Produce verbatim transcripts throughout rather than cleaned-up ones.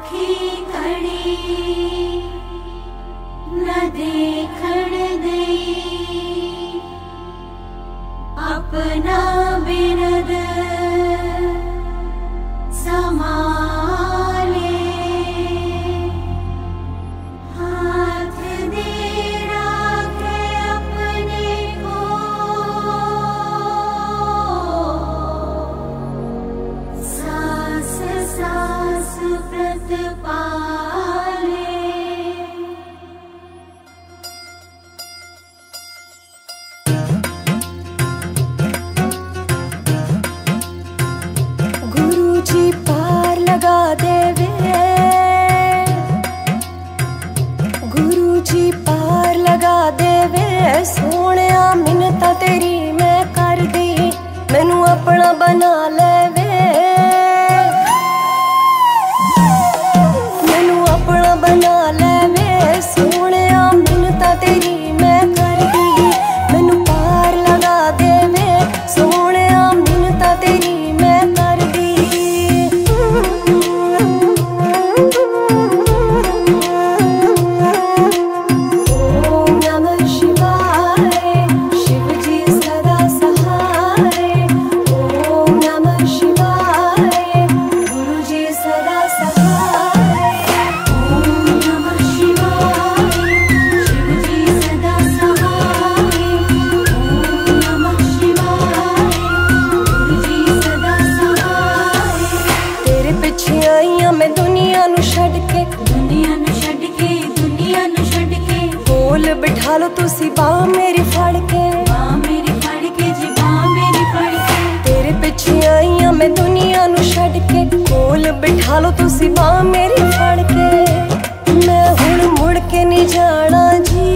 आँखी खड़ी न देखण दई, अपना बिरद संभाले, हाथ दे राखे अपने को, सास सास व्रत पाले। गुरुजी पार लगा देवे, गुरुजी पार लगा देवे, सोहणिया मिन्नतां तेरी मैं कर दी, मैनू अपना बना लेवे, मैनू अपना बना लेवे, सोहणिया मिन्नतां तेरी मैं कर दी, मैनू पार लगा देवे, सोहणिया मिन्नतां तेरी मैं कर दी। ओम नमः शिवाय, शिवजी सदा सहाय, ओम नमः शिवाय, गुरुजी सदा सहाय, ओम नमः शिवाय, शिवजी सदा सहाय, ओम नमः शिवाय, गुरुजी सदा सहाय। तेरे पिछे आईयां मैं दुनिया नू छड्ड के, दुनिया नू छड्ड के, दुनिया नू छड्ड के, कोल बिठा लो तुसी बाह मेरी फड़ के, बाह मेरी फड़ के जी, बाह मेरी फड़ के। तेरे पिछे आईयां मैं दुनिया नू छड्ड के, कोल बिठा लो तुसी बाह मेरी फड़ के, मैं हुण मुड़ के नहीं जाना जी,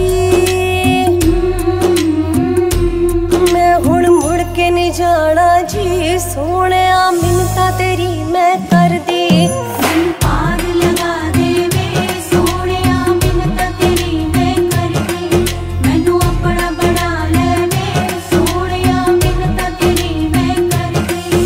मैं हुण मुड़ के नहीं जाना जी, सोहणिया मिन्नतां तेरी मैं कर दी, मैनू पार लगा देवे, सोहणिया मिन्नतां तेरी मैं कर दी, मैनू अपना बना लेवे, सोहणिया मिन्नतां तेरी मैं कर दी।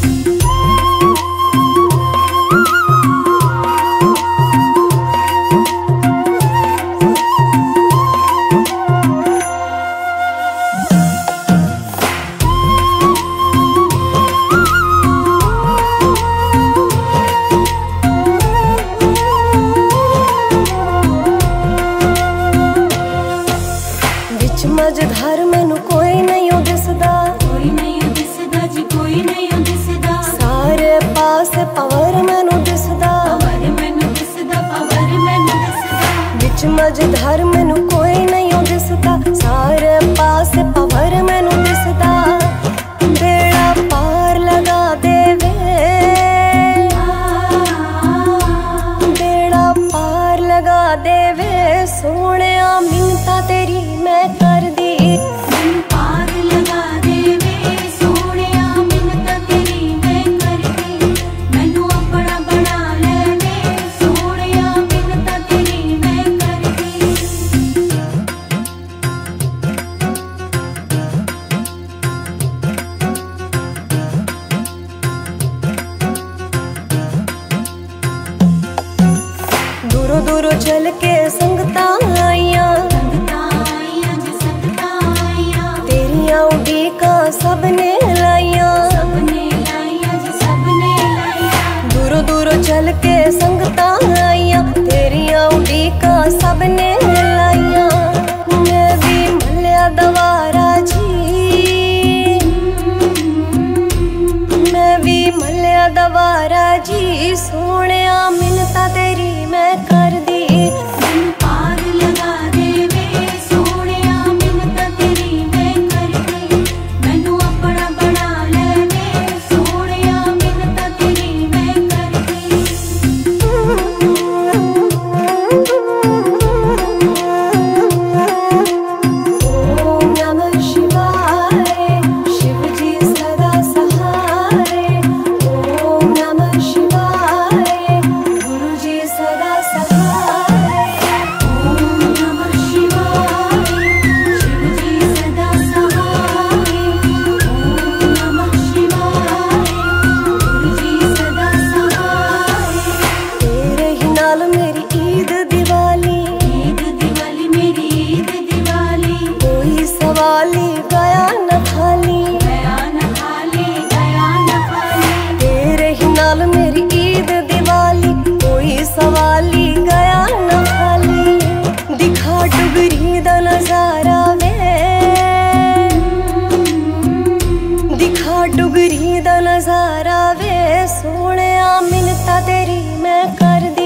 विच मझधार मैनू कोई नहीं ओ दिसदा, कोई नहीं ओ दिसदा जी, कोई नहीं ओ दिसदा, सारे पास पावर मैनू दिसदा, पावर मैनू दिसदा, पावर मैनू दिसदा, विच मझधार मैनू कोई नहीं ओ दिसदा, सारे पास पावर मैनू दिसदा, बेड़ा पार लगा देवे, बेड़ा पार लगा देवे, सोहणिया मिन्नतां तेरी मैं कर दी, मैनू पार लगा देवे, सोहणिया मिन्नतां तेरी मैं कर दी, मैनू अपना बना लेवे, सोहणिया मिन्नतां तेरी मैं कर दी। दूरों दूरों चल के संगतां आईयां, संगतां आईयां जी, संगतां आईयां, तेरियां उडीकां सबने लाईयां, सबने लाईयां जी, सबने लाईयां, दूरों दूरों चल के संगतां आईयां, तेरियां उडीकां सबने लाईयां, मैं भी मल्लिया दवारा जी, मैं भी मल्लिया दवारा जी, सोहणिया मिन्नतां तेरी मैं कर दी, मैनू पार लगा देवे, सोहणिया मिन्नतां तेरी मैं कर दी, मैनू अपना बना लेवे, सोहणिया मिन्नतां तेरी मैं कर दी। ओम नमः शिवाय, शिवजी सदा सहाय, ओम नमः शिवाय, गुरुजी सदा सहाय। डुगरी दा नजारा वे सोहणिया मिन्नतां तेरी मैं करदी